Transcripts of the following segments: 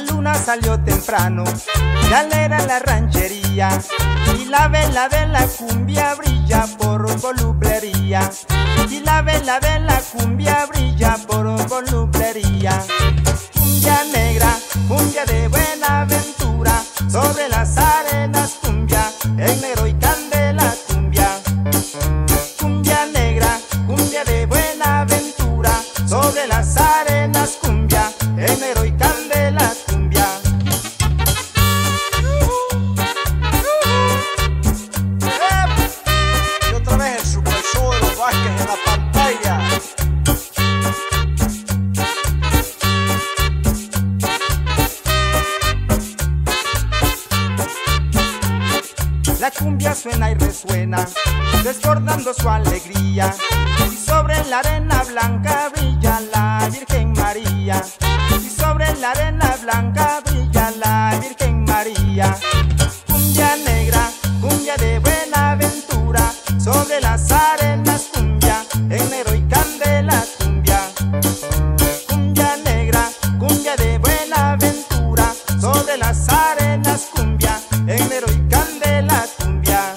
luna salió temprano, ya alegra la ranchería, y la vela de la cumbia brilla por voluplería, y la vela de la cumbia brilla por voluplería. Cumbia negra, cumbia de Buenaventura, sobre las arenas cumbia, en negro y candela cumbia. Cumbia negra, cumbia de Buenaventura, sobre las arenas cumbia, en negro y candela cumbia. Y otra vez el Super Show de los Vázquez en la pantalla. La cumbia suena y resuena, desbordando su alegría, y sobre la arena blanca brilla la Virgen María, y sobre la arena blanca brilla la Virgen María. Cumbia negra, cumbia de Buenaventura, sobre las arenas cumbia, en negro y candela cumbia. Cumbia negra, cumbia de Buenaventura, sobre las arenas cumbia, en negro y candela cumbia.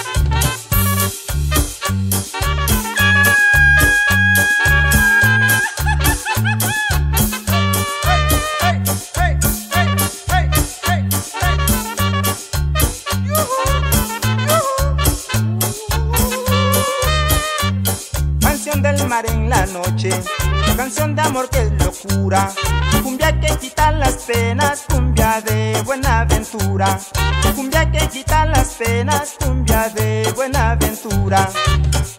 Canción del mar en la noche, canción de amor que es locura, cumbia que quita las penas, cumbia de Buenaventura, cumbia que quita las penas, cumbia de Buenaventura.